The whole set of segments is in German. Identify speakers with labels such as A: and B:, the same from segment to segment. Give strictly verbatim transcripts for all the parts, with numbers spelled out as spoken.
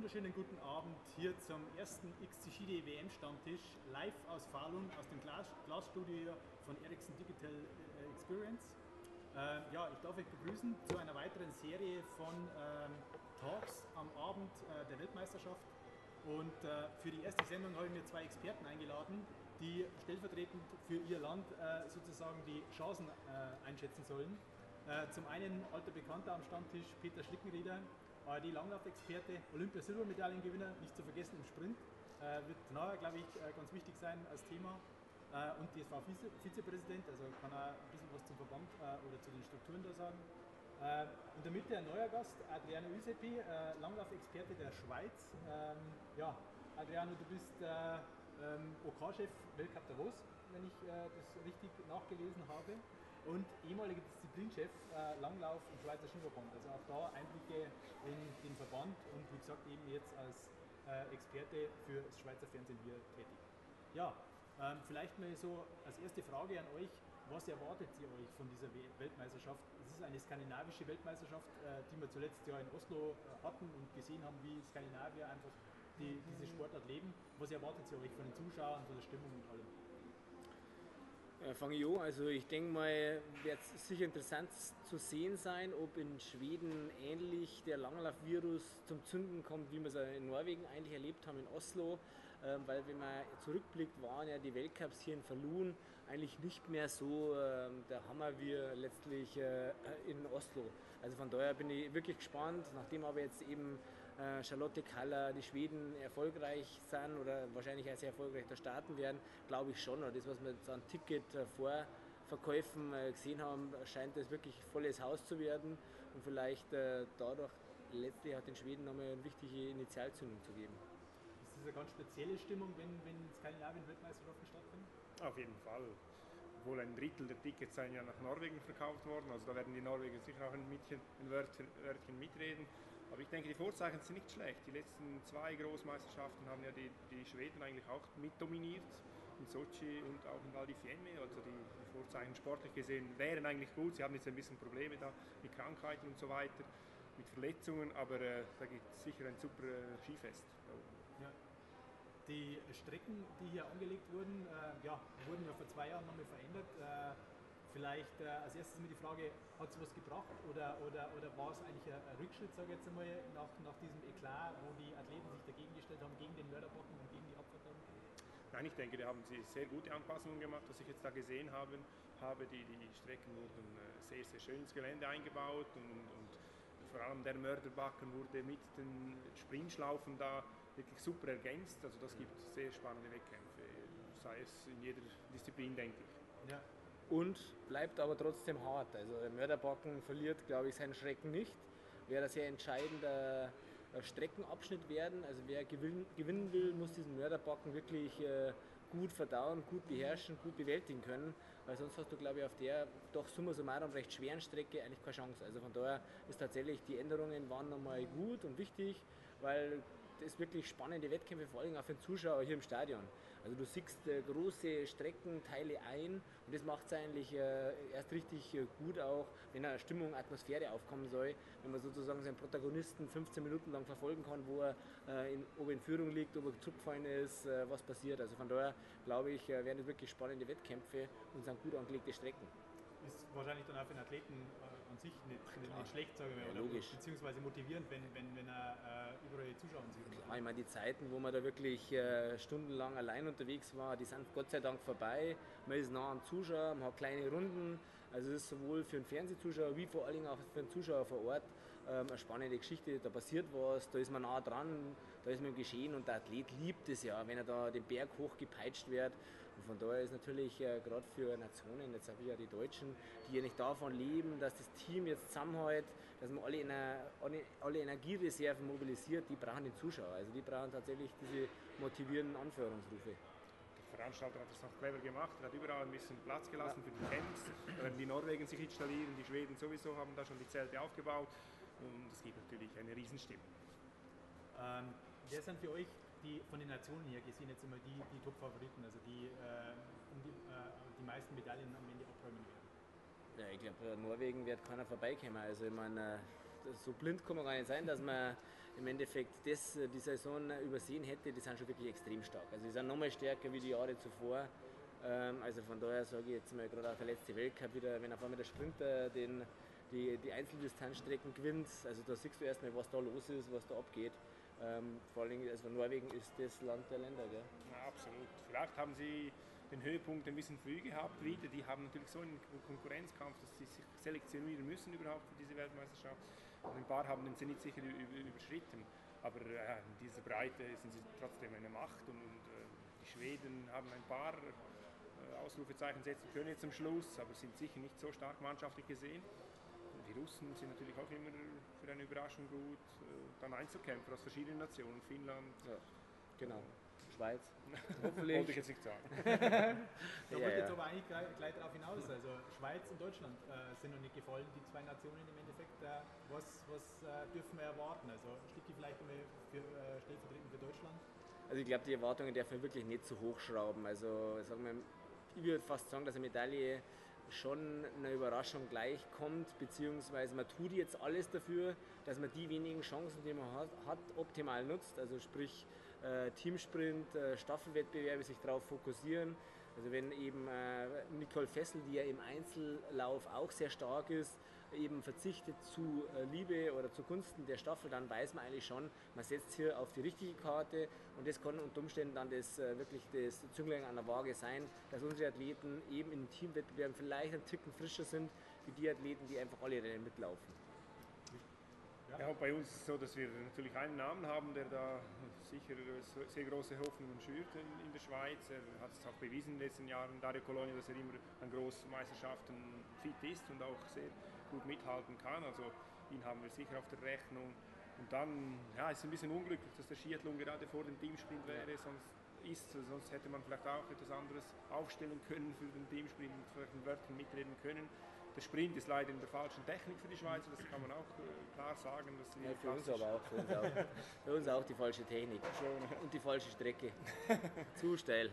A: wunderschönen guten Abend hier zum ersten X C Ski W M-Stammtisch, live aus Falun, aus dem Glas Glasstudio von Ericsson Digital Experience. Äh, ja, ich darf euch begrüßen zu einer weiteren Serie von ähm, Talks am Abend äh, der Weltmeisterschaft. Und äh, für die erste Sendung habe ich mir zwei Experten eingeladen, die stellvertretend für ihr Land äh, sozusagen die Chancen äh, einschätzen sollen. Äh, zum einen alter Bekannter am Stammtisch, Peter Schlickenrieder, A R D-Langlauf-Experte, Olympia-Silbermedaillengewinner, nicht zu vergessen im Sprint. Äh, wird nachher, glaube ich, äh, ganz wichtig sein als Thema. Äh, und D S V-Vizepräsident, also kann er ein bisschen was zum Verband äh, oder zu den Strukturen da sagen. Äh, in der Mitte ein neuer Gast, Adriano Usepi, äh, Langlauf-Experte der Schweiz. Ähm, ja, Adriano, du bist äh, ähm, OK-Chef Weltcup Davos, wenn ich äh, das richtig nachgelesen habe. Und ehemaliger Disziplinchef äh, Langlauf im Schweizer Skiverband. Also auch da Einblicke in den Verband und wie gesagt eben jetzt als äh, Experte für das Schweizer Fernsehen hier tätig. Ja, ähm, vielleicht mal so als erste Frage an euch, was erwartet ihr euch von dieser Weltmeisterschaft? Es ist eine skandinavische Weltmeisterschaft, äh, die wir zuletzt ja in Oslo äh, hatten und gesehen haben, wie Skandinavier einfach die, diese Sportart leben. Was erwartet ihr euch von den Zuschauern, von der Stimmung und allem?
B: Äh, fange ich an. Also ich denke mal, wird es sicher interessant zu sehen sein, ob in Schweden ähnlich der Langlaufvirus zum Zünden kommt, wie wir es in Norwegen eigentlich erlebt haben in Oslo. Ähm, weil wenn man zurückblickt, waren ja die Weltcups hier in Falun eigentlich nicht mehr so ähm, der Hammer wie letztlich äh, in Oslo. Also von daher bin ich wirklich gespannt, nachdem aber jetzt eben äh, Charlotte Kalla, die Schweden erfolgreich sind oder wahrscheinlich auch sehr erfolgreich da starten werden, glaube ich schon. Oder das, was wir jetzt an Ticketvorverkäufen gesehen haben, scheint das wirklich volles Haus zu werden und vielleicht äh, dadurch letztlich auch den Schweden nochmal eine wichtige Initialzündung zu geben.
A: Ist das eine ganz spezielle Stimmung, wenn, wenn in Skandinavien Weltmeisterschaften stattfinden?
C: Auf jeden Fall. Obwohl ein Drittel der Tickets seien ja nach Norwegen verkauft worden, also da werden die Norweger sicher auch ein, Mietchen, ein Wörtchen, Wörtchen mitreden. Aber ich denke, die Vorzeichen sind nicht schlecht. Die letzten zwei Großmeisterschaften haben ja die, die Schweden eigentlich auch mitdominiert, in Sochi und auch in Val di Fiemme. Also die, die Vorzeichen sportlich gesehen wären eigentlich gut. Sie haben jetzt ein bisschen Probleme da mit Krankheiten und so weiter, mit Verletzungen, aber äh, da gibt es sicher ein super äh, Skifest.
A: Ja. Die Strecken, die hier angelegt wurden, äh, ja, wurden ja vor zwei Jahren nochmal verändert. Äh, vielleicht äh, als erstes mal die Frage, hat es was gebracht oder, oder, oder war es eigentlich ein, ein Rückschritt, sage ich jetzt einmal, nach, nach diesem Eklat, wo die Athleten sich dagegen gestellt haben, gegen den Mörderbocken und gegen die Abfahrten?
C: Nein, ich denke, da haben sie sehr gute Anpassungen gemacht, was ich jetzt da gesehen habe. habe die, die Strecken wurden sehr, sehr schön ins Gelände eingebaut und, und vor allem der Mörderbacken wurde mit den Sprintschlaufen da wirklich super ergänzt. Also das gibt sehr spannende Wettkämpfe, sei es in jeder Disziplin, denke ich.
B: Ja. Und bleibt aber trotzdem hart. Also der Mörderbacken verliert, glaube ich, seinen Schrecken nicht. Wäre ein sehr entscheidender Streckenabschnitt werden. Also wer gewinnen, gewinnen will, muss diesen Mörderbacken wirklich äh, gut verdauen, gut beherrschen, gut bewältigen können, weil sonst hast du, glaube ich, auf der doch summa summarum recht schweren Strecke eigentlich keine Chance. Also von daher ist tatsächlich, die Änderungen waren nochmal gut und wichtig, weil das wirklich spannende Wettkämpfe, vor allem auch für den Zuschauer hier im Stadion. Also du siehst äh, große Streckenteile ein und das macht es eigentlich äh, erst richtig äh, gut auch, wenn eine Stimmung, Atmosphäre aufkommen soll, wenn man sozusagen seinen Protagonisten fünfzehn Minuten lang verfolgen kann, wo er, äh, in, ob er in Führung liegt, ob er zurückgefallen ist, äh, was passiert. Also von daher glaube ich, äh, werden es wirklich spannende Wettkämpfe und sind gut angelegte Strecken.
A: Ist wahrscheinlich dann auch für den Athleten äh, an sich nicht, nicht, nicht schlecht, sagen wir
B: ja,
A: oder
B: logisch.
A: Beziehungsweise motivierend, wenn, wenn, wenn er äh, überall Zuschauer sieht.
B: Klar, ich meine, die Zeiten, wo man da wirklich äh, stundenlang allein unterwegs war, die sind Gott sei Dank vorbei. Man ist nah am Zuschauer, man hat kleine Runden. Also es ist sowohl für einen Fernsehzuschauer wie vor allem auch für einen Zuschauer vor Ort ähm, eine spannende Geschichte. Da passiert was, da ist man nah dran, da ist man im Geschehen und der Athlet liebt es ja, wenn er da den Berg hoch gepeitscht wird. Und von daher ist natürlich äh, gerade für Nationen, jetzt auch wieder die Deutschen, die ja nicht davon leben, dass das Team jetzt zusammenhält, dass man alle, Ener alle, alle Energiereserven mobilisiert, die brauchen den Zuschauer. Also die brauchen tatsächlich diese motivierenden Anführungsrufe.
C: Der Veranstalter hat das noch clever gemacht, er hat überall ein bisschen Platz gelassen ja. für die Camps. Da werden die Norwegen sich installieren, die Schweden sowieso haben da schon die Zelte aufgebaut und es gibt natürlich eine Riesenstimmung.
A: Ähm, wer sind für euch die von den Nationen her gesehen jetzt immer die, die Top-Favoriten, also die, äh, um die, äh, die meisten Medaillen am Ende abräumen werden?
B: Ja, ich glaube, Norwegen wird keiner vorbeikommen. Also ich meine, so blind kann man gar nicht sein, dass man im Endeffekt das, die Saison übersehen hätte. Die sind schon wirklich extrem stark. Also die sind nochmal stärker wie die Jahre zuvor. Ähm, also von daher sage ich jetzt mal, gerade auch der letzte Weltcup wieder, wenn auf einmal der Sprinter den, die, die Einzeldistanzstrecken gewinnt, also da siehst du erstmal, was da los ist, was da abgeht. Ähm, vor allem, also Norwegen ist das Land der Länder, gell?
C: Ja, absolut. Vielleicht haben sie den Höhepunkt ein bisschen früh gehabt wieder. Die haben natürlich so einen Konkurrenzkampf, dass sie sich selektionieren müssen überhaupt für diese Weltmeisterschaft. Und ein paar haben den Zenit sicher überschritten. Aber äh, in dieser Breite sind sie trotzdem eine Macht. Und, und äh, die Schweden haben ein paar äh, Ausrufezeichen setzen können jetzt am Schluss, aber sind sicher nicht so stark mannschaftlich gesehen. Und die Russen sind natürlich auch immer für eine Überraschung gut. Äh, dann Einzelkämpfer aus verschiedenen Nationen, Finnland.
B: Ja, genau. Schweiz.
C: Hoffentlich. Wollte ich jetzt nicht sagen.
A: Da
B: ja,
A: wollte
B: ja.
A: jetzt aber eigentlich gleich, gleich darauf hinaus. Also Schweiz und Deutschland äh, sind noch nicht gefallen, die zwei Nationen im Endeffekt. Äh, was was äh, dürfen wir erwarten? Also Stücki vielleicht einmal für, äh, stellvertretend für Deutschland.
B: Also ich glaube, die Erwartungen darf man wirklich nicht zu hoch schrauben. Also sagen wir, ich würde fast sagen, dass eine Medaille schon einer Überraschung gleichkommt, beziehungsweise man tut jetzt alles dafür, dass man die wenigen Chancen, die man hat, hat optimal nutzt. Also sprich äh, Teamsprint, äh, Staffelwettbewerbe, sich darauf fokussieren. Also wenn eben äh, Nicole Fessel, die ja im Einzellauf auch sehr stark ist, eben verzichtet zu äh, Liebe oder zugunsten der Staffel, dann weiß man eigentlich schon, man setzt hier auf die richtige Karte und das kann unter Umständen dann das, äh, wirklich das Zünglein an der Waage sein, dass unsere Athleten eben in Teamwettbewerben vielleicht ein Ticken frischer sind wie die Athleten, die einfach alle Rennen mitlaufen.
C: Ja, und bei uns ist es so, dass wir natürlich einen Namen haben, der da sicher sehr große Hoffnungen schürt in, in der Schweiz. Er hat es auch bewiesen in den letzten Jahren, Dario Cologno, dass er immer an Großmeisterschaften fit ist und auch sehr gut mithalten kann. Also ihn haben wir sicher auf der Rechnung. Und dann ja, ist es ein bisschen unglücklich, dass der Skiathlon gerade vor dem Teamsprint wäre. Sonst, ist, sonst hätte man vielleicht auch etwas anderes aufstellen können für den Teamsprint und vielleicht ein Wörtchen mitreden können. Der Sprint ist leider in der falschen Technik für die Schweizer, das kann man auch äh, klar sagen. Dass
B: ja, für uns aber auch, für uns auch. Für uns auch die falsche Technik und die falsche Strecke. Zu steil.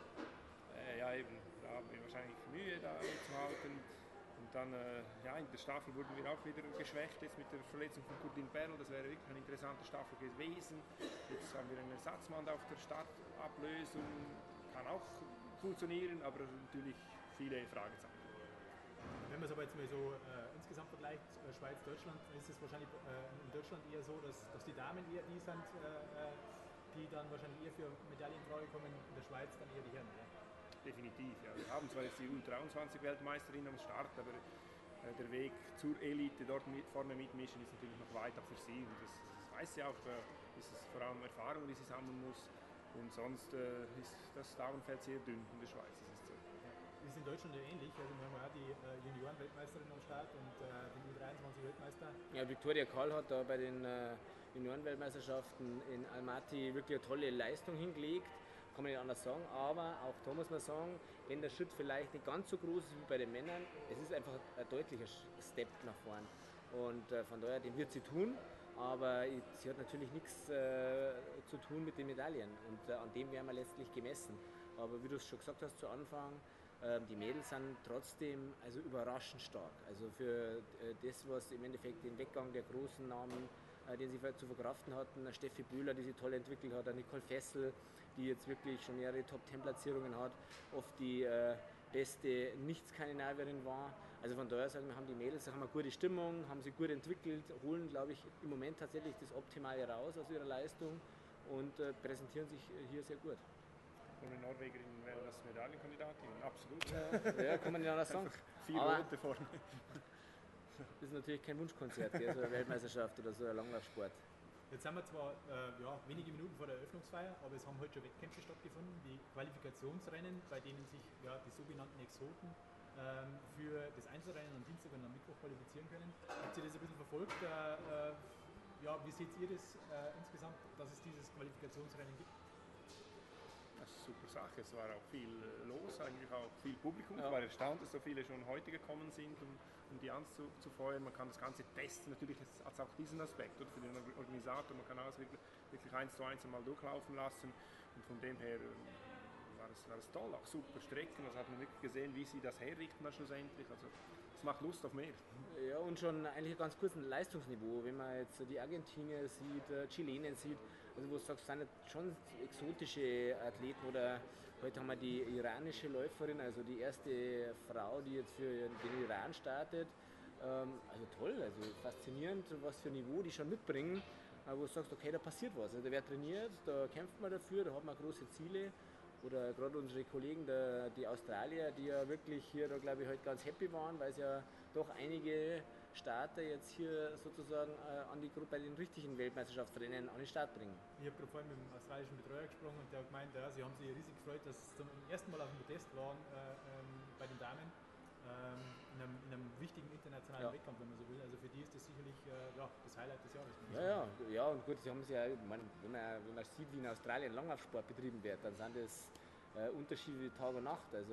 C: Äh, ja eben, da haben wir wahrscheinlich Mühe da mitzuhalten. Und dann, äh, ja, in der Staffel wurden wir auch wieder geschwächt jetzt mit der Verletzung von Courtine Perl. Das wäre wirklich eine interessante Staffel gewesen. Jetzt haben wir einen Ersatzmann auf der Startablösung. Kann auch funktionieren, aber natürlich viele Fragezeichen.
A: Wenn man es aber jetzt mal so äh, insgesamt vergleicht, äh, Schweiz-Deutschland, ist es wahrscheinlich äh, in Deutschland eher so, dass, dass die Damen eher die sind, äh, die dann wahrscheinlich eher für Medaillen in Frage kommen, in der Schweiz dann eher die Herren. Ja?
C: Definitiv, ja. Wir haben zwar jetzt die U dreiundzwanzig Weltmeisterin am Start, aber äh, der Weg zur Elite, dort mit, vorne mitmischen, ist natürlich noch weit auch für sie. Und das, das weiß sie auch, da ist es vor allem Erfahrung, die sie sammeln muss. Und sonst äh, ist das Damenfeld sehr dünn in der Schweiz. Das ist so.
A: Das ist in Deutschland ja ähnlich. Also wir haben ja die äh, Junioren-Weltmeisterin am Start und äh, den U dreiundzwanzig-Weltmeister.
B: Ja, Viktoria Karl hat da bei den äh, Junioren-Weltmeisterschaften in Almaty wirklich eine tolle Leistung hingelegt. Kann man nicht anders sagen, aber auch da muss man sagen, wenn der Schritt vielleicht nicht ganz so groß ist wie bei den Männern, es ist einfach ein deutlicher Step nach vorn. Und äh, von daher, den wird sie tun, aber sie hat natürlich nichts äh, zu tun mit den Medaillen und äh, an dem werden wir letztlich gemessen. Aber wie du es schon gesagt hast zu Anfang, äh, die Mädels sind trotzdem also überraschend stark. Also für äh, das, was im Endeffekt den Weggang der großen Namen, äh, den sie zu verkraften hatten, eine Steffi Böhler, die sie toll entwickelt hat, eine Nicole Fessel, die jetzt wirklich schon mehrere Top-Ten-Platzierungen hat, oft die äh, beste Nicht-Skandinavierin war. Also von daher sagen wir, haben die Mädels haben eine gute Stimmung, haben sie gut entwickelt, holen, glaube ich, im Moment tatsächlich das Optimale raus aus ihrer Leistung und äh, präsentieren sich hier sehr gut.
C: Und eine Norwegerin wäre das Medaillenkandidatin, absolut.
B: Ja, ja, kann man nicht anders sagen.
C: Vier
B: Aber
C: Rote vorne.
B: das ist natürlich kein Wunschkonzert, gell, so eine Weltmeisterschaft oder so ein Langlaufsport.
A: Jetzt sind wir zwar äh, ja, wenige Minuten vor der Eröffnungsfeier, aber es haben heute schon Wettkämpfe stattgefunden, die Qualifikationsrennen, bei denen sich ja, die sogenannten Exoten ähm, für das Einzelrennen am Dienstag und am Mittwoch qualifizieren können. Habt ihr das ein bisschen verfolgt? Äh, äh, ja, wie seht ihr das äh, insgesamt, dass es dieses Qualifikationsrennen gibt?
C: Das ist eine super Sache. Es war auch viel los, eigentlich auch viel Publikum.
B: Ja.
C: Ich war erstaunt, dass so viele schon heute gekommen sind, um, um die anzufeuern. Man kann das Ganze testen. Natürlich hat es auch diesen Aspekt oder, für den Organisator. Man kann alles wirklich, wirklich eins zu eins einmal durchlaufen lassen. Und von dem her war es das, war das toll, auch super Strecken, also hat man wirklich gesehen, wie sie das herrichten dann schlussendlich, also es macht Lust auf mehr.
B: Ja, und schon eigentlich ein ganz gutes Leistungsniveau, wenn man jetzt die Argentinier sieht, äh, Chilenen sieht, also wo du sagst, sind jetzt schon exotische Athleten oder heute haben wir die iranische Läuferin, also die erste Frau, die jetzt für den Iran startet. Ähm, also toll, also faszinierend, was für ein Niveau die schon mitbringen, äh, wo du sagst, okay, da passiert was, also da wird trainiert, da kämpft man dafür, da hat man große Ziele. Oder gerade unsere Kollegen, der, die Australier, die ja wirklich hier, da glaube ich, heute ganz happy waren, weil es ja doch einige Starter jetzt hier sozusagen äh, an die, bei den richtigen Weltmeisterschaftsrennen an den Start bringen.
A: Ich habe gerade vorhin mit dem australischen Betreuer gesprochen und der hat gemeint, ja, sie haben sich riesig gefreut, dass sie zum ersten Mal auf dem Podest waren äh, ähm, bei den Damen. Ähm, in, einem, in einem wichtigen internationalen
B: Ja.
A: Wettkampf, wenn man so will. Also für die ist das sicherlich äh, ja, das Highlight des Jahres.
B: Ja, ja, ja, und gut, sie haben es ja, man, wenn, man, wenn man sieht, wie in Australien Langlaufsport betrieben wird, dann sind das äh, Unterschiede wie Tag und Nacht. Also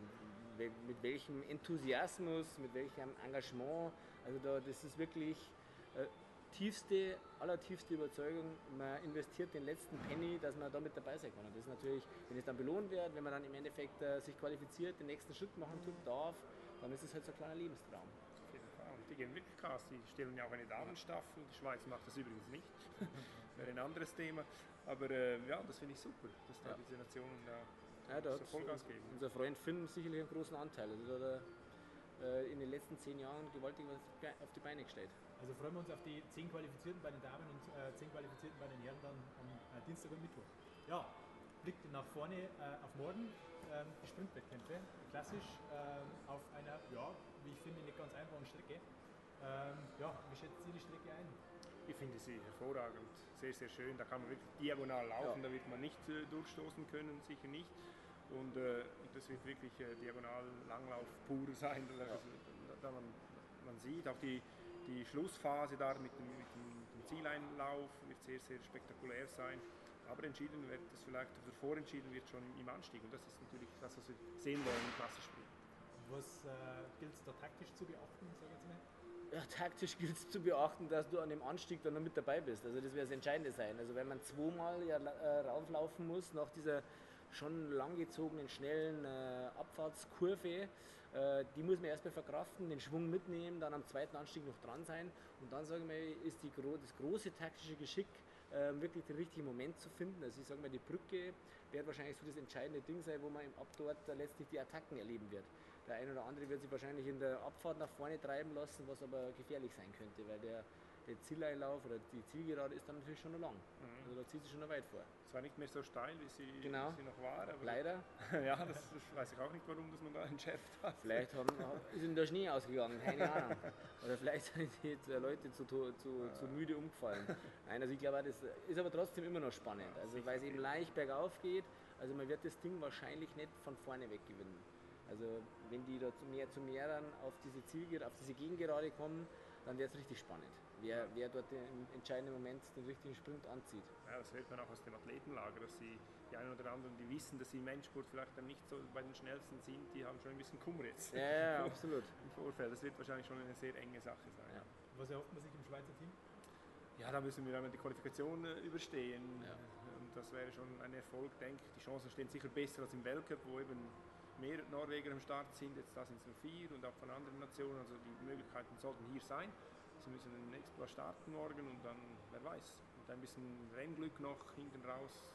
B: we- mit welchem Enthusiasmus, mit welchem Engagement, also da, das ist wirklich äh, tiefste, allertiefste Überzeugung, man investiert den letzten Penny, dass man da mit dabei sein kann. Und das ist natürlich, wenn es dann belohnt wird, wenn man dann im Endeffekt äh, sich qualifiziert, den nächsten Schritt machen tut, darf, dann ist es halt so ein kleiner Lebenstraum.
C: Auf jeden Fall. Und die gehen wirklich Gas. Die stellen ja auch eine Damenstaffel. Die Schweiz macht das übrigens nicht. Wäre ein anderes Thema. Aber äh, ja, das finde ich super, dass da
B: Ja.
C: diese Nationen da
B: Ja, da
C: so
B: hat
C: Vollgas geben.
B: unser Freund Finn sicherlich einen großen Anteil. Also da hat er äh, in den letzten zehn Jahren gewaltig was auf die Beine gestellt.
A: Also freuen wir uns auf die zehn Qualifizierten bei den Damen und äh, zehn Qualifizierten bei den Herren dann am äh, Dienstag und Mittwoch. Ja, Blick nach vorne äh, auf morgen. Ähm, die Sprintwettkämpfe, klassisch ähm, auf einer, ja, wie ich finde, nicht ganz einfachen Strecke. Ähm, ja, wie schätzt ihr die Strecke ein?
C: Ich finde sie hervorragend, sehr, sehr schön. Da kann man wirklich diagonal laufen,
B: Ja.
C: da wird man nicht äh, durchstoßen können, sicher nicht. Und äh, das wird wirklich äh, diagonal Langlauf pur sein. Da, da man, man sieht auch die, die Schlussphase da mit dem, mit dem, mit dem Zieleinlauf wird sehr, sehr spektakulär sein. Aber entschieden wird das vielleicht, oder vorentschieden wird schon im Anstieg. Und das ist natürlich das, was wir sehen wollen im Klassensprint.
A: Was äh, gilt es da taktisch zu beachten, sag ich jetzt mal?
B: Ja, taktisch gilt es zu beachten, dass du an dem Anstieg dann noch mit dabei bist. Also das wird das Entscheidende sein. Also wenn man zweimal ja, äh, rauflaufen muss nach dieser schon langgezogenen, schnellen äh, Abfahrtskurve, äh, die muss man erstmal verkraften, den Schwung mitnehmen, dann am zweiten Anstieg noch dran sein. Und dann, sage ich mal, ist die, das große taktische Geschick, äh, wirklich den richtigen Moment zu finden. Also ich sage mal, die Brücke wird wahrscheinlich so das entscheidende Ding sein, wo man im Abdort äh, letztlich die Attacken erleben wird. Der eine oder andere wird sich wahrscheinlich in der Abfahrt nach vorne treiben lassen, was aber gefährlich sein könnte, weil der, der Zieleinlauf oder die Zielgerade ist dann natürlich schon noch lang.
C: Mhm.
B: Also da zieht sie schon noch weit vor.
C: Zwar nicht mehr so steil, wie sie,
B: Genau.
C: wie sie noch war, aber
B: Leider.
C: ja, das, das weiß ich auch nicht, warum dass man da entschärft hat.
B: Vielleicht haben, ist ihnen der Schnee ausgegangen, keine Ahnung. Oder vielleicht sind die Leute zu, zu, zu müde umgefallen. Nein, also ich glaube, das ist aber trotzdem immer noch spannend. Also weil es eben leicht bergauf geht, also man wird das Ding wahrscheinlich nicht von vorne weg gewinnen. Also wenn die da mehr zu mehr dann auf diese Zielgerade, auf diese Gegengerade kommen, dann wird es richtig spannend. Wer, wer dort im entscheidenden Moment den richtigen Sprint anzieht.
C: Ja, das hört man auch aus dem Athletenlager, dass sie die einen oder anderen, die wissen, dass sie im Endspurt vielleicht dann nicht so bei den schnellsten sind, die haben schon ein bisschen Kummer jetzt.
B: Ja, ja, absolut.
C: Im Vorfeld. Das wird wahrscheinlich schon eine sehr enge Sache sein.
B: Ja.
A: Was erhofft man sich im Schweizer Team?
C: Ja, da müssen wir einmal die Qualifikation äh, überstehen.
B: Ja.
C: Und das wäre schon ein Erfolg, denke ich. Die Chancen stehen sicher besser als im Weltcup, wo eben mehr Norweger am Start sind. Jetzt da sind es nur vier und auch von anderen Nationen. Also die Möglichkeiten sollten hier sein. Sie müssen den Explorer starten morgen und dann, wer weiß, mit ein bisschen Rennglück noch hinten raus.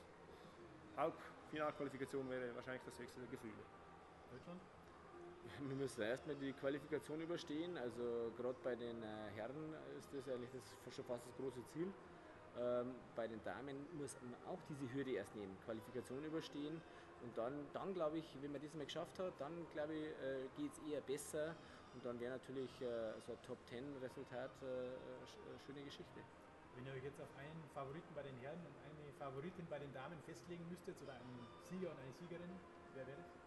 C: Halbfinalqualifikation wäre wahrscheinlich das höchste Gefühl.
A: Deutschland?
B: Wir müssen erstmal die Qualifikation überstehen. Also gerade bei den äh, Herren ist das eigentlich das schon fast das große Ziel. Ähm, bei den Damen muss man auch diese Hürde erst nehmen, Qualifikation überstehen. Und dann, dann glaube ich, wenn man das mal geschafft hat, dann glaube ich, äh, geht es eher besser. Und dann wäre natürlich äh, so ein Top Ten Resultat äh, eine schöne Geschichte.
A: Wenn ihr euch jetzt auf einen Favoriten bei den Herren und eine Favoritin bei den Damen festlegen müsstet, oder einen Sieger und eine Siegerin, wer wäre das?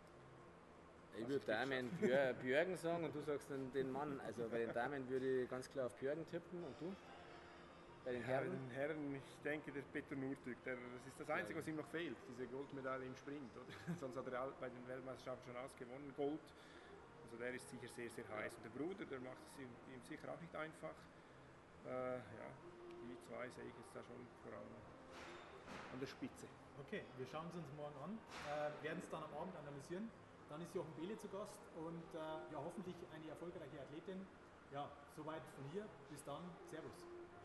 B: Ich würde Damen Björ, Björgen sagen und du sagst dann den Mann. Also bei den Damen würde ich ganz klar auf Björgen tippen und du? Bei den
C: Ja,
B: Herren?
C: bei den Herren, ich denke, der Peter Nurtüg, der, das ist das Einzige, was ihm noch fehlt, diese Goldmedaille im Sprint. Oder? Sonst hat er all- bei den Weltmeisterschaften schon ausgewonnen, Gold. Also der ist sicher sehr, sehr heiß. Und der Bruder, der macht es ihm, ihm sicher auch nicht einfach. Äh, ja, die zwei sehe ich jetzt da schon vor allem. an der Spitze.
A: Okay, wir schauen es uns morgen an, äh, werden es dann am Abend analysieren. Dann ist Jochen Behle zu Gast und äh, ja, hoffentlich eine erfolgreiche Athletin. Ja, soweit von hier. Bis dann. Servus.